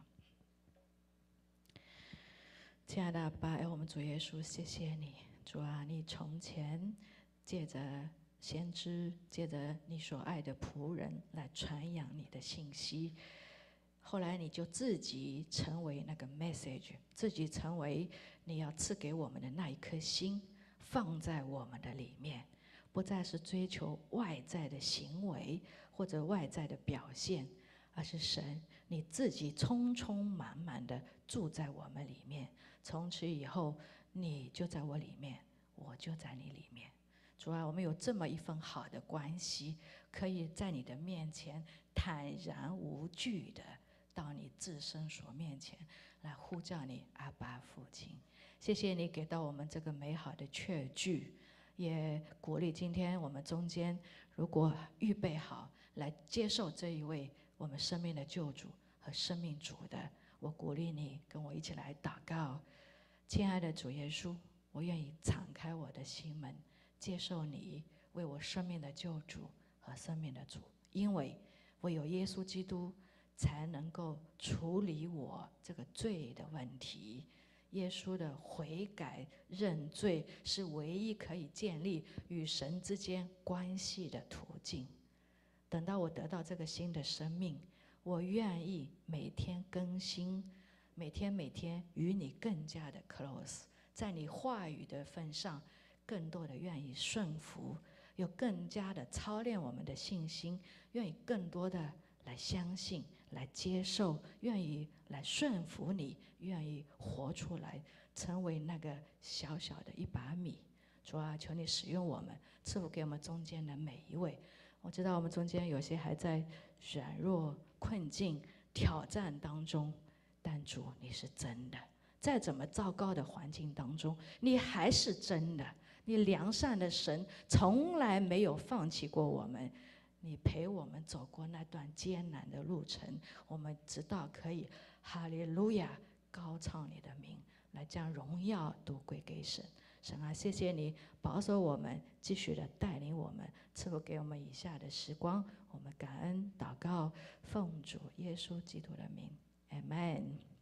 亲爱的阿爸，哎，我们主耶稣，谢谢你，主啊，你从前借着先知，借着你所爱的仆人来传扬你的信息，后来你就自己成为那个 message， 自己成为你要赐给我们的那一颗心，放在我们的里面，不再是追求外在的行为或者外在的表现，而是神你自己充充满满的住在我们里面。从此以后，你就在我里面，我就在你里面。主啊，我们有这么一份好的关系，可以在你的面前坦然无惧的到你至圣所面前来呼叫你阿爸父亲。谢谢你给到我们这个美好的确据，也鼓励今天我们中间如果预备好来接受这一位我们生命的救主和生命主的，我鼓励你跟我一起来祷告。亲爱的主耶稣，我愿意敞开我的心门，接受你为我生命的救主和生命的主，因为我有耶稣基督才能够处理我这个罪的问题。耶稣的悔改认罪是唯一可以建立与神之间关系的途径。等到我得到这个新的生命，我愿意每天更新，每天每天与你更加的 close， 在你话语的份上更多的愿意顺服，又更加的操练我们的信心，愿意更多的来相信，来接受，愿意来顺服你，愿意活出来，成为那个小小的一把米。主啊，求你使用我们，赐福给我们中间的每一位。我知道我们中间有些还在软弱、困境、挑战当中，但主你是真的，再怎么糟糕的环境当中，你还是真的。你良善的神从来没有放弃过我们，你陪我们走过那段艰难的路程，我们直到可以哈利路亚高唱你的名，来将荣耀都归给神。神啊，谢谢你保守我们，继续的带领我们，赐福给我们以下的时光。我们感恩祷告，奉主耶稣基督的名 ，Amen。